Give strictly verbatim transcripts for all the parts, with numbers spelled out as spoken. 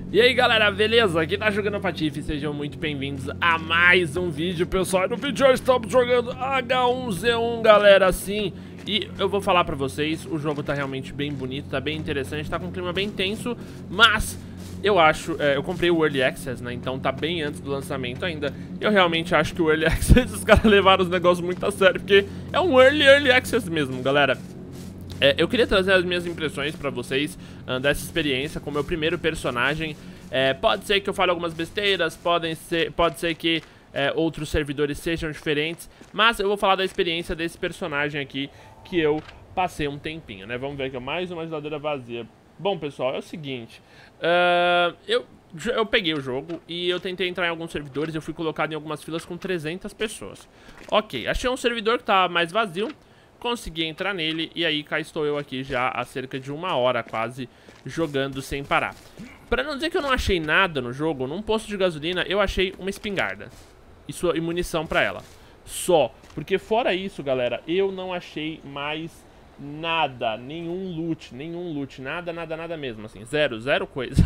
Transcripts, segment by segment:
E aí galera, beleza? Aqui tá jogando Patife, sejam muito bem-vindos a mais um vídeo, pessoal. E no vídeo de hoje estamos jogando H um Z um, galera, sim. E eu vou falar pra vocês, o jogo tá realmente bem bonito, tá bem interessante, tá com um clima bem tenso, mas eu acho, é, eu comprei o Early Access, né, então tá bem antes do lançamento ainda. Eu realmente acho que o Early Access, os caras levaram os negócios muito a sério, porque é um Early Early Access mesmo, galera. É, eu queria trazer as minhas impressões pra vocês uh, dessa experiência com o meu primeiro personagem. É, pode ser que eu fale algumas besteiras, podem ser, pode ser que é, outros servidores sejam diferentes, mas eu vou falar da experiência desse personagem aqui que eu passei um tempinho, né? Vamos ver aqui, mais uma geladeira vazia. Bom, pessoal, é o seguinte, uh, eu, eu peguei o jogo e eu tentei entrar em alguns servidores, eu fui colocado em algumas filas com trezentas pessoas. Ok, achei um servidor que tá mais vazio. Consegui entrar nele e aí cá estou eu aqui já há cerca de uma hora quase jogando sem parar. Pra não dizer que eu não achei nada no jogo, num posto de gasolina eu achei uma espingarda e, sua, e munição pra ela. Só, porque fora isso, galera, eu não achei mais nada, nenhum loot, nenhum loot, nada, nada, nada mesmo, assim, zero, zero coisa.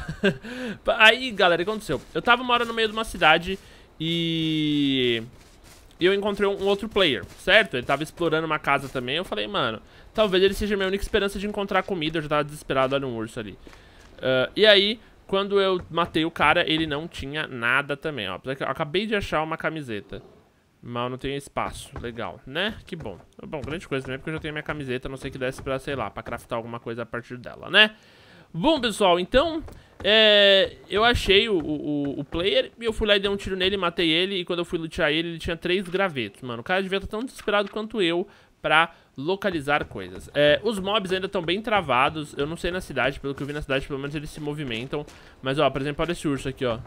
Aí, galera, o que aconteceu? Eu tava uma hora no meio de uma cidade e... E eu encontrei um outro player, certo? Ele tava explorando uma casa também. Eu falei, mano, talvez ele seja a minha única esperança de encontrar comida. Eu já tava desesperado, olha um urso ali. Uh, e aí, quando eu matei o cara, ele não tinha nada também, ó. Eu acabei de achar uma camiseta. Mal não tem espaço. Legal, né? Que bom. Bom, grande coisa também, porque eu já tenho a minha camiseta. A não sei que desse pra, sei lá, pra craftar alguma coisa a partir dela, né? Bom, pessoal, então... É, eu achei o, o, o player e eu fui lá e dei um tiro nele, matei ele. E quando eu fui lutear ele, ele tinha três gravetos, mano. O cara devia estar tão desesperado quanto eu pra localizar coisas. É, os mobs ainda estão bem travados. Eu não sei na cidade, pelo que eu vi na cidade, pelo menos eles se movimentam. Mas, ó, por exemplo, olha esse urso aqui, ó.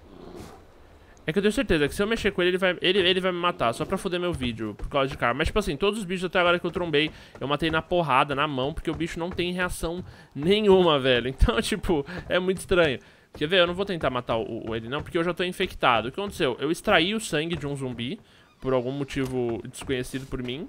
É que eu tenho certeza que se eu mexer com ele, ele vai, ele, ele vai me matar, só pra foder meu vídeo, por causa de karma. Mas, tipo assim, todos os bichos até agora que eu trombei, eu matei na porrada, na mão, porque o bicho não tem reação nenhuma, velho. Então, tipo, é muito estranho. Quer ver? Eu não vou tentar matar o, o ele não, porque eu já tô infectado. O que aconteceu? Eu extraí o sangue de um zumbi, por algum motivo desconhecido por mim,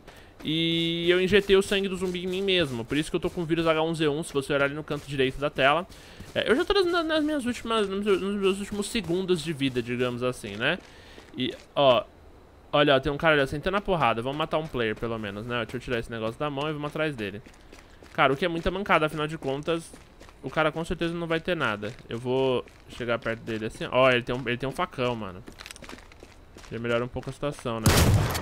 e eu injetei o sangue do zumbi em mim mesmo. Por isso que eu tô com o vírus H um Z um, se você olhar ali no canto direito da tela. É, eu já tô nas, nas minhas últimas, nos meus últimos segundos de vida, digamos assim, né? E, ó, olha, ó, tem um cara ali sentando a porrada. Vamos matar um player, pelo menos, né? Deixa eu tirar esse negócio da mão e vamos atrás dele. Cara, o que é muita mancada, afinal de contas, o cara com certeza não vai ter nada. Eu vou chegar perto dele assim. Ó, ele tem um, ele tem um facão, mano. Já melhora um pouco a situação, né?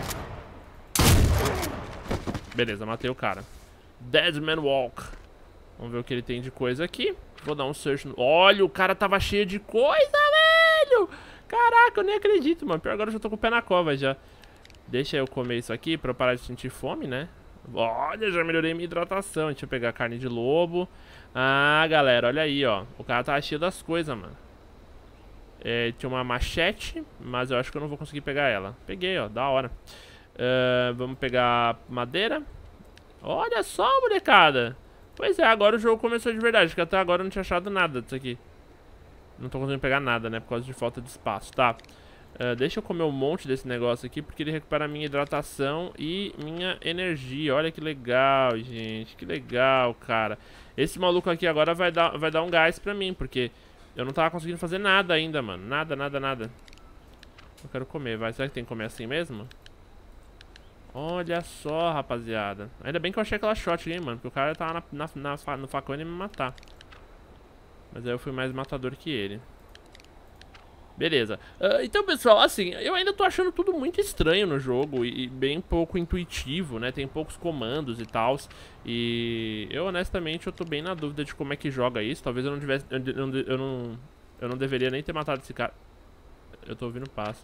Beleza, matei o cara. Dead Man Walk. Vamos ver o que ele tem de coisa aqui. Vou dar um search no... Olha, o cara tava cheio de coisa, velho! Caraca, eu nem acredito, mano. Pior agora eu já tô com o pé na cova já. Deixa eu comer isso aqui pra eu parar de sentir fome, né? Olha, já melhorei minha hidratação. Deixa eu pegar carne de lobo. Ah, galera, olha aí, ó. O cara tava cheio das coisas, mano. É, tinha uma machete, mas eu acho que eu não vou conseguir pegar ela. Peguei, ó, da hora. Uh, vamos pegar madeira. Olha só, molecada. Pois é, agora o jogo começou de verdade, porque até agora eu não tinha achado nada disso aqui. Não tô conseguindo pegar nada, né, por causa de falta de espaço, tá? Uh, deixa eu comer um monte desse negócio aqui, porque ele recupera a minha hidratação e minha energia. Olha que legal, gente, que legal, cara. Esse maluco aqui agora vai dar, vai dar um gás pra mim, porque eu não tava conseguindo fazer nada ainda, mano. Nada, nada, nada. Eu quero comer, vai. Será que tem que comer assim mesmo? Olha só, rapaziada. Ainda bem que eu achei aquela shot aí, mano. Porque o cara tava na, na, na, no facão e ia me matar. Mas aí eu fui mais matador que ele. Beleza. Uh, então, pessoal, assim, eu ainda tô achando tudo muito estranho no jogo. E, e bem pouco intuitivo, né? Tem poucos comandos e tal. E eu, honestamente, eu tô bem na dúvida de como é que joga isso. Talvez eu não tivesse... Eu, eu, não, eu, não, eu não deveria nem ter matado esse cara. Eu tô ouvindo passos.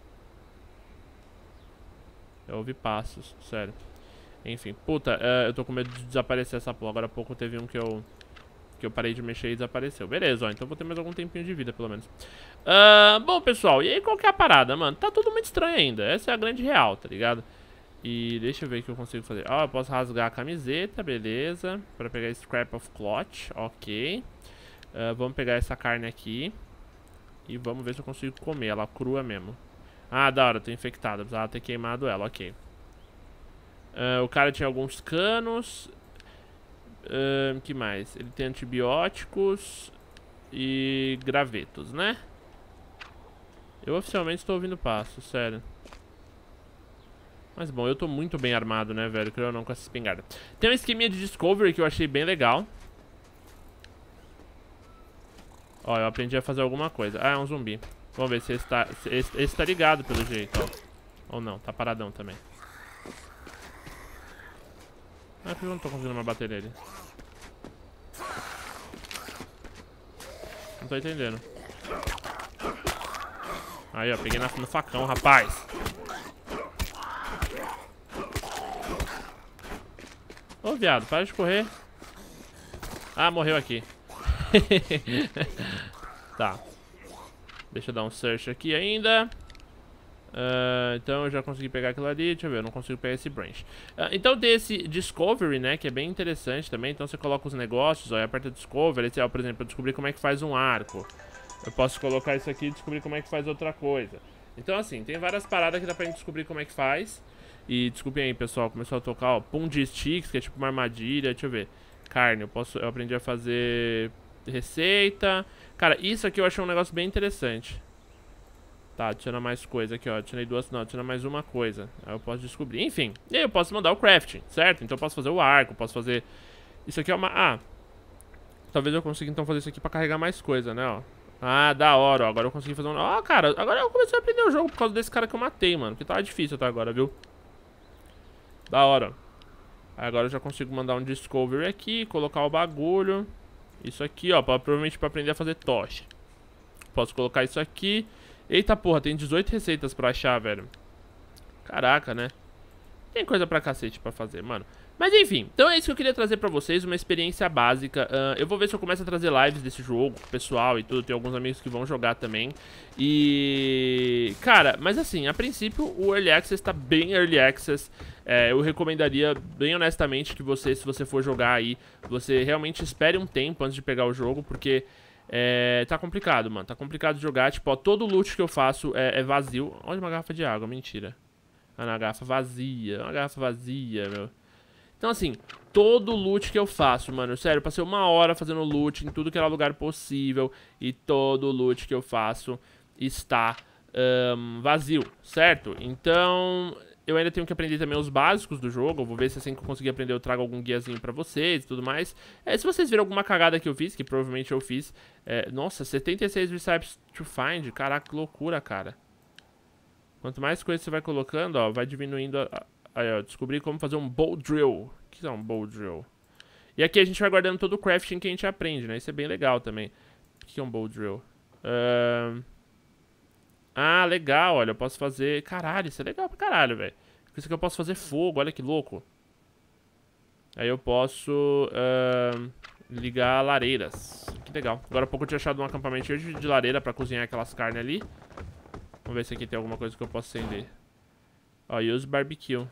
Eu ouvi passos, sério. Enfim, puta, uh, eu tô com medo de desaparecer essa porra. Agora há pouco teve um que eu Que eu parei de mexer e desapareceu. Beleza, ó, então vou ter mais algum tempinho de vida, pelo menos. uh, Bom, pessoal, e aí qual que é a parada, mano? Tá tudo muito estranho ainda. Essa é a grande real, tá ligado? E deixa eu ver o que eu consigo fazer. Ó, eu posso rasgar a camiseta, beleza. Pra pegar Scrap of Cloth, ok. uh, Vamos pegar essa carne aqui e vamos ver se eu consigo comer ela crua mesmo. Ah, da hora, tô infectado. Precisava ter queimado ela, ok. Uh, o cara tinha alguns canos. O uh, que mais? Ele tem antibióticos. e gravetos, né? Eu oficialmente estou ouvindo passos, sério. Mas bom, eu tô muito bem armado, né, velho? Creio ou não, com essa espingarda. Tem um esqueminha de Discovery que eu achei bem legal. Ó, eu aprendi a fazer alguma coisa. Ah, é um zumbi. Vamos ver se esse tá, se esse, esse tá ligado pelo jeito, ó. Ou não, tá paradão também. Ah, por que eu não tô conseguindo mais bater nele? Não tô entendendo. Aí, ó, peguei na, no facão, rapaz. Ô, viado, para de correr. Ah, morreu aqui. Tá. Deixa eu dar um search aqui ainda. Uh, então eu já consegui pegar aquilo ali. Deixa eu ver, eu não consigo pegar esse branch. uh, Então tem esse Discovery, né, que é bem interessante também. Então você coloca os negócios, ó, e aperta Discovery. Esse, ó, por exemplo, eu descobri como é que faz um arco. Eu posso colocar isso aqui e descobrir como é que faz outra coisa. Então assim, tem várias paradas que dá pra gente descobrir como é que faz. E desculpem aí, pessoal, começou a tocar, ó, Pum de Sticks, que é tipo uma armadilha. Deixa eu ver. Carne, eu, posso, eu aprendi a fazer receita. Cara, isso aqui eu achei um negócio bem interessante. Tá, adiciona mais coisa aqui, ó. Adicionei duas, não, adiciona mais uma coisa. Aí eu posso descobrir, enfim. E aí eu posso mandar o crafting, certo? Então eu posso fazer o arco, posso fazer... Isso aqui é uma... Ah, talvez eu consiga então fazer isso aqui pra carregar mais coisa, né, ó. Ah, da hora, ó. Agora eu consegui fazer um... Ó, cara, agora eu comecei a aprender o jogo por causa desse cara que eu matei, mano. Porque tava difícil até agora, viu? Da hora. Aí agora eu já consigo mandar um Discovery aqui, colocar o bagulho. Isso aqui, ó, pra, provavelmente pra aprender a fazer tocha. Posso colocar isso aqui. Eita porra, tem dezoito receitas pra achar, velho. Caraca, né? Tem coisa pra cacete pra fazer, mano. Mas enfim, então é isso que eu queria trazer pra vocês, uma experiência básica. uh, Eu vou ver se eu começo a trazer lives desse jogo, pessoal e tudo. Tem alguns amigos que vão jogar também. E... Cara, mas assim, a princípio o Early Access tá bem Early Access. é, Eu recomendaria, bem honestamente, que você, se você for jogar aí, você realmente espere um tempo antes de pegar o jogo, porque... É, tá complicado, mano, tá complicado de jogar. Tipo, ó, todo o loot que eu faço é, é vazio. Olha uma garrafa de água, mentira. Ah, uma garrafa vazia, uma garrafa vazia, meu. Então assim, todo o loot que eu faço, mano, sério, eu passei uma hora fazendo loot em tudo que era lugar possível. E todo o loot que eu faço está um, vazio, certo? Então... Eu ainda tenho que aprender também os básicos do jogo. Eu vou ver se assim que eu conseguir aprender eu trago algum guiazinho pra vocês e tudo mais. É, se vocês viram alguma cagada que eu fiz, que provavelmente eu fiz. É, nossa, setenta e seis recipes to find. Caraca, que loucura, cara. Quanto mais coisa você vai colocando, ó, vai diminuindo. A, aí, ó, descobri como fazer um bow drill. O que é um bow drill? E aqui a gente vai guardando todo o crafting que a gente aprende, né? Isso é bem legal também. O que é um bow drill? Ahn... Uh... Ah, legal, olha, eu posso fazer... Caralho, isso é legal pra caralho, velho. Com isso aqui eu posso fazer fogo, olha que louco. Aí eu posso uh, ligar lareiras. Que legal. Agora há pouco eu tinha achado um acampamento cheio de lareira pra cozinhar aquelas carnes ali. Vamos ver se aqui tem alguma coisa que eu posso acender. Ó, use barbecue.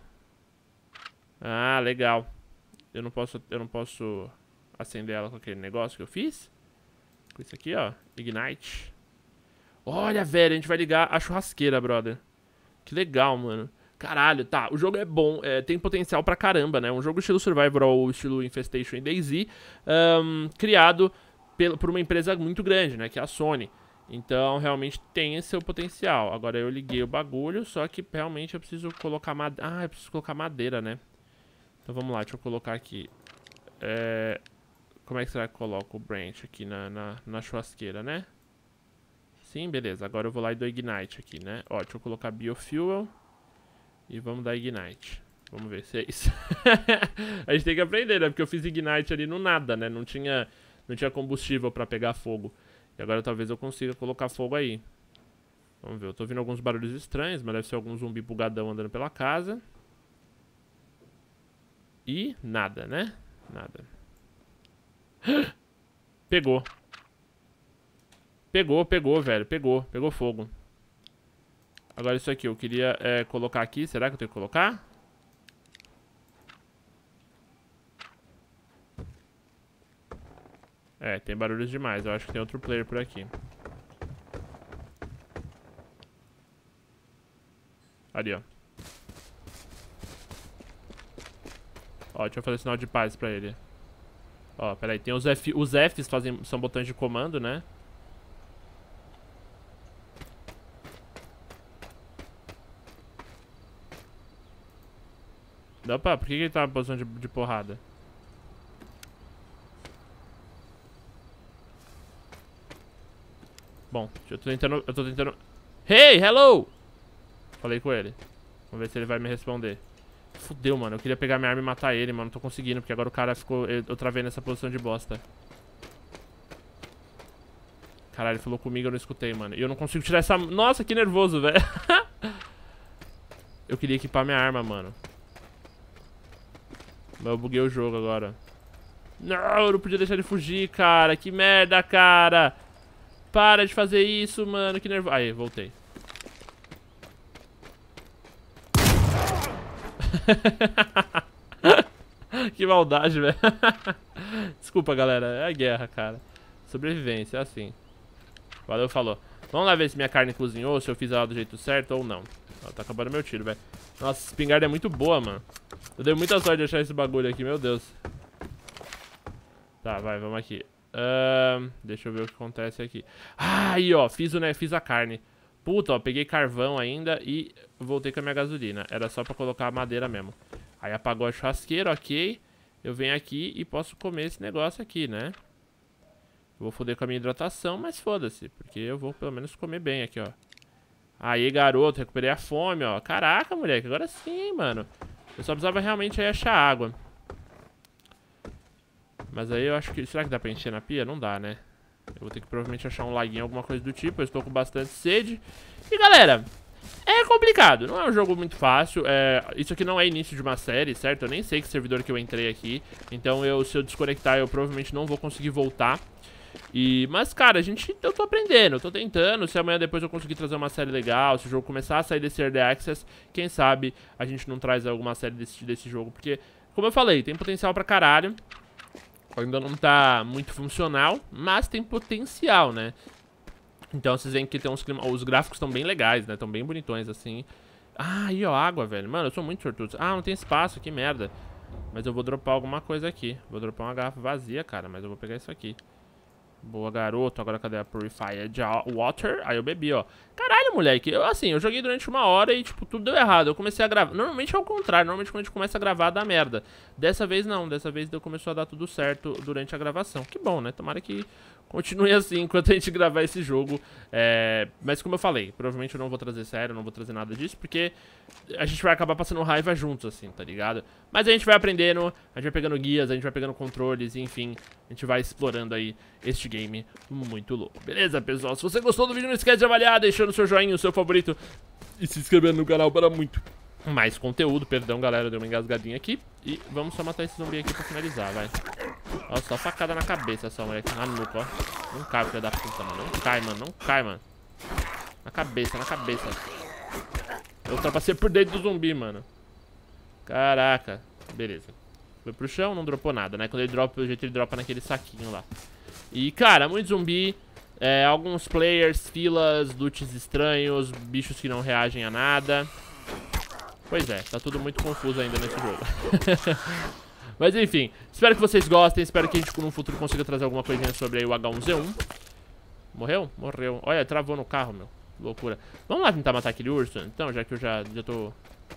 Ah, legal. Eu não posso, eu não posso acender ela com aquele negócio que eu fiz. Com isso aqui, ó. Ignite. Olha, velho, a gente vai ligar a churrasqueira, brother. Que legal, mano. Caralho, tá, o jogo é bom, é, tem potencial pra caramba, né? Um jogo estilo Survival ou estilo Infestation e DayZ, um, criado pela, por uma empresa muito grande, né? Que é a Sony. Então, realmente tem seu potencial. Agora eu liguei o bagulho, só que realmente eu preciso colocar madeira. Ah, eu preciso colocar madeira, né? Então vamos lá, deixa eu colocar aqui. É... Como é que será que eu coloco o branch aqui na, na, na churrasqueira, né? Sim, beleza. Agora eu vou lá e dou Ignite aqui, né? Ó, deixa eu colocar Biofuel. E vamos dar Ignite. Vamos ver se é isso. A gente tem que aprender, né? Porque eu fiz Ignite ali no nada, né? Não tinha, não tinha combustível pra pegar fogo. E agora talvez eu consiga colocar fogo aí. Vamos ver. Eu tô ouvindo alguns barulhos estranhos, mas deve ser algum zumbi bugadão andando pela casa. E nada, né? Nada. Pegou. Pegou, pegou, velho. Pegou, pegou fogo. Agora isso aqui, eu queria é, colocar aqui. Será que eu tenho que colocar? É, tem barulhos demais. Eu acho que tem outro player por aqui. Ali, ó. Ó, deixa eu fazer sinal de paz pra ele. Ó, peraí, tem os F, os Fs fazem, são botões de comando, né? Opa, por que ele tá na posição de, de porrada? Bom, eu tô tentando, eu tô tentando... Hey, hello! Falei com ele. Vamos ver se ele vai me responder. Fudeu, mano. Eu queria pegar minha arma e matar ele, mano. Não tô conseguindo, porque agora o cara ficou... Eu, eu travei nessa posição de bosta. Caralho, ele falou comigo, eu não escutei, mano. E eu não consigo tirar essa... Nossa, que nervoso, velho. Eu queria equipar minha arma, mano. Mas eu buguei o jogo agora. Não, eu não podia deixar ele fugir, cara. Que merda, cara. Para de fazer isso, mano. Que nervoso. Aí, voltei. Que maldade, velho. Desculpa, galera. É a guerra, cara. Sobrevivência, é assim. Valeu, falou. Vamos lá ver se minha carne cozinhou, se eu fiz ela do jeito certo ou não. Ó, tá acabando meu tiro, velho. Nossa, essa espingarda é muito boa, mano. Eu dei muita sorte de achar esse bagulho aqui, meu Deus. Tá, vai, vamos aqui. Uh, deixa eu ver o que acontece aqui. Ah, aí, ó, fiz, o, né, fiz a carne. Puta, ó, peguei carvão ainda e voltei com a minha gasolina. Era só pra colocar a madeira mesmo. Aí apagou a churrasqueira, ok. Eu venho aqui e posso comer esse negócio aqui, né? Eu vou foder com a minha hidratação, mas foda-se. Porque eu vou pelo menos comer bem aqui, ó. Aí, garoto, recuperei a fome, ó. Caraca, moleque, agora sim, mano. Eu só precisava realmente aí achar água. Mas aí eu acho que... Será que dá pra encher na pia? Não dá, né? Eu vou ter que provavelmente achar um laguinho, alguma coisa do tipo. Eu estou com bastante sede. E, galera, é complicado. Não é um jogo muito fácil. É... Isso aqui não é início de uma série, certo? Eu nem sei que servidor que eu entrei aqui. Então, eu, se eu desconectar, eu provavelmente não vou conseguir voltar. E... Mas, cara, a gente... Eu tô aprendendo, eu tô tentando. Se amanhã depois eu conseguir trazer uma série legal, se o jogo começar a sair desse Early Access, quem sabe a gente não traz alguma série desse, desse jogo. Porque, como eu falei, tem potencial pra caralho. Ainda não tá muito funcional, mas tem potencial, né? Então vocês veem que tem uns clima... os gráficos estão bem legais, né? Estão bem bonitões, assim. Ah, aí, ó, água, velho. Mano, eu sou muito sortudo. Ah, não tem espaço, que merda. Mas eu vou dropar alguma coisa aqui. Vou dropar uma garrafa vazia, cara, mas eu vou pegar isso aqui. Boa, garoto. Agora cadê a Purified Water? Aí eu bebi, ó. Caralho, moleque. Eu, assim, eu joguei durante uma hora e, tipo, tudo deu errado. Eu comecei a gravar. Normalmente é o contrário. Normalmente quando a gente começa a gravar, dá merda. Dessa vez, não. Dessa vez começou a dar tudo certo durante a gravação. Que bom, né? Tomara que continue assim enquanto a gente gravar esse jogo. É... Mas como eu falei, provavelmente eu não vou trazer sério, não vou trazer nada disso, porque a gente vai acabar passando raiva juntos, assim, tá ligado? Mas a gente vai aprendendo, a gente vai pegando guias, a gente vai pegando controles, enfim, a gente vai explorando aí este game muito louco. Beleza, pessoal? Se você gostou do vídeo, não esquece de avaliar, deixando o seu joinha, o seu favorito e se inscrevendo no canal para muito mais conteúdo. Perdão, galera, deu uma engasgadinha aqui. E vamos só matar esse zumbi aqui pra finalizar, vai. Ó, só facada na cabeça, só, moleque. Na nuca, ó. Não cai, filho da puta, mano. Não cai, mano. Não cai, mano. Na cabeça, na cabeça. Eu ultrapassei por dentro do zumbi, mano. Caraca. Beleza. Foi pro chão, não dropou nada, né? Quando ele dropa, pelo jeito ele dropa naquele saquinho lá. E, cara, muito zumbi. É, alguns players, filas, loots estranhos, bichos que não reagem a nada. Pois é, tá tudo muito confuso ainda nesse jogo. Mas enfim, espero que vocês gostem. Espero que a gente no futuro consiga trazer alguma coisinha sobre aí o H um Z um. Morreu? Morreu. Olha, travou no carro, meu. Loucura. Vamos lá tentar matar aquele urso, então, já que eu já, já tô...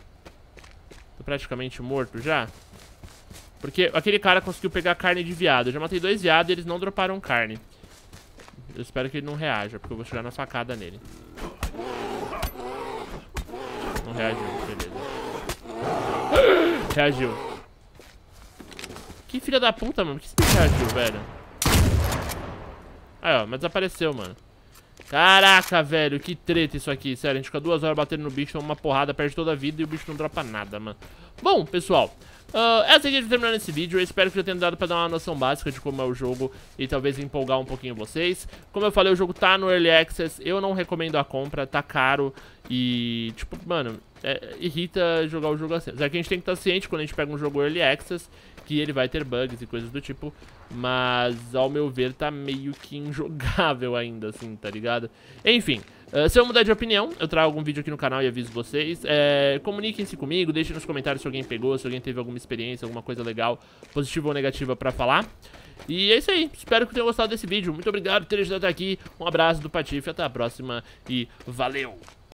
Tô praticamente morto já. Porque aquele cara conseguiu pegar carne de viado. Eu já matei dois viados e eles não droparam carne. Eu espero que ele não reaja, porque eu vou chegar na facada nele. Não reagiu, beleza. Reagiu. Que filha da puta, mano. Por que esse bicho reagiu, velho? Aí, ó, mas desapareceu, mano. Caraca, velho, que treta isso aqui. Sério, a gente fica duas horas batendo no bicho, toma uma porrada, perde toda a vida e o bicho não dropa nada, mano. Bom, pessoal, uh, essa aqui a gente vai terminando esse vídeo. Eu espero que eu tenha dado pra dar uma noção básica de como é o jogo e talvez empolgar um pouquinho vocês. Como eu falei, o jogo tá no Early Access. Eu não recomendo a compra, tá caro. E, tipo, mano, é, irrita jogar o jogo assim. Já que a gente tem que estar ciente quando a gente pega um jogo Early Access que ele vai ter bugs e coisas do tipo. Mas, ao meu ver, tá meio que injogável ainda, assim, tá ligado? Enfim, Uh, se eu mudar de opinião, eu trago algum vídeo aqui no canal e aviso vocês. É, comuniquem-se comigo, deixem nos comentários se alguém pegou, se alguém teve alguma experiência, alguma coisa legal, positiva ou negativa pra falar. E é isso aí, espero que tenham gostado desse vídeo. Muito obrigado por ter ajudado até aqui, um abraço do Patife, até a próxima e valeu!